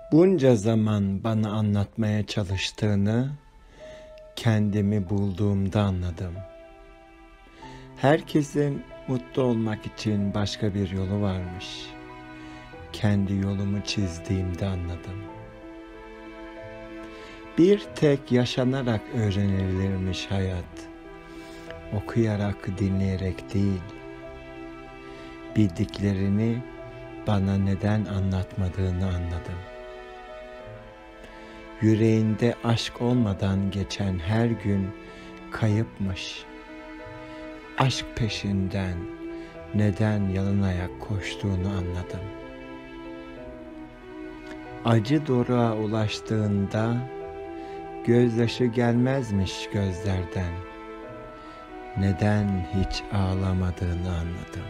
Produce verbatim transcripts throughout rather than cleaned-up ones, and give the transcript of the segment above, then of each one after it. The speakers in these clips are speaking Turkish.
Bunca zaman bana anlatmaya çalıştığını kendimi bulduğumda anladım. Herkesin mutlu olmak için başka bir yolu varmış. Kendi yolumu çizdiğimde anladım. Bir tek yaşanarak öğrenilirmiş hayat. Okuyarak, dinleyerek değil. Bildiklerini bana neden anlatmadığını anladım. Yüreğinde aşk olmadan geçen her gün kayıpmış. Aşk peşinden neden yalın ayak koştuğunu anladım. Acı doruğa ulaştığında gözyaşı gelmezmiş gözlerden. Neden hiç ağlamadığını anladım.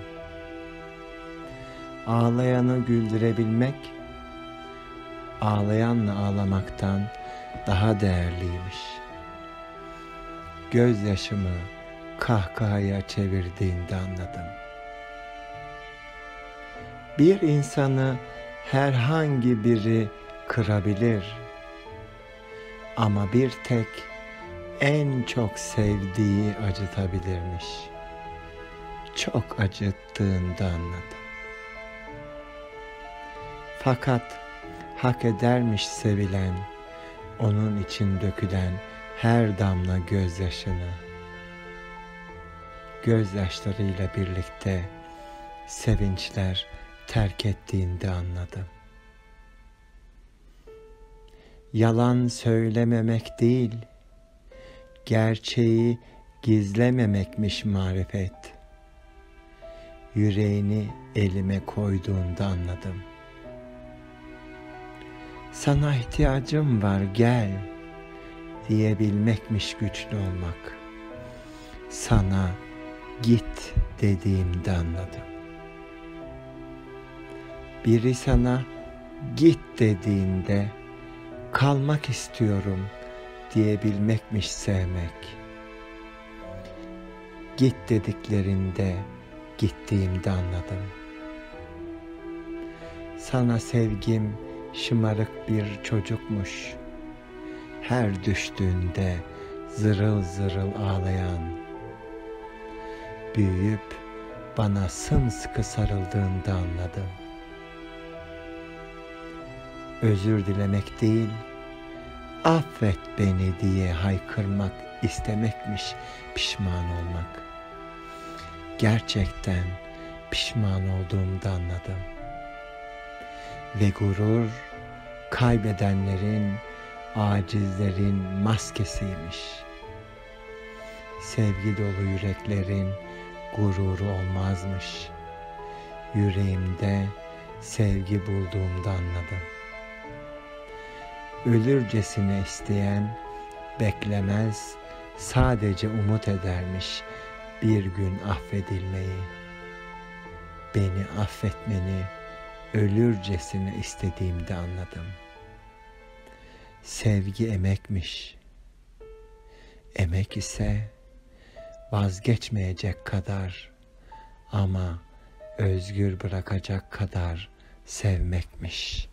Ağlayanı güldürebilmek, ağlayanla ağlamaktan daha değerliymiş. Gözyaşımı kahkahaya çevirdiğinde anladım. Bir insanı herhangi biri kırabilir. Ama bir tek en çok sevdiği acıtabilirmiş. Çok acıttığında anladım. Fakat hak edermiş sevilen, onun için dökülen her damla gözyaşını. Gözyaşlarıyla birlikte sevinçler terk ettiğinde anladım. Yalan söylememek değil, gerçeği gizlememekmiş marifet. Yüreğini elime koyduğunda anladım. Sana ihtiyacım var, gel diyebilmekmiş güçlü olmak. Sana git dediğimde anladım. Biri sana git dediğinde kalmak istiyorum diyebilmekmiş sevmek. Git dediklerinde gittiğimde anladım. Sana sevgim şımarık bir çocukmuş. Her düştüğünde zırıl zırıl ağlayan. Büyüyüp bana sımsıkı sarıldığında anladım. Özür dilemek değil, affet beni diye haykırmak istemekmiş pişman olmak. Gerçekten pişman olduğumda anladım. Ve gurur, kaybedenlerin, acizlerin maskesiymiş. Sevgi dolu yüreklerin gururu olmazmış. Yüreğimde sevgi bulduğumda anladım. Ölürcesine isteyen beklemez, sadece umut edermiş bir gün affedilmeyi. Beni affetmeni ölürcesine istediğimde anladım. Sevgi emekmiş. Emek ise vazgeçmeyecek kadar ama özgür bırakacak kadar sevmekmiş.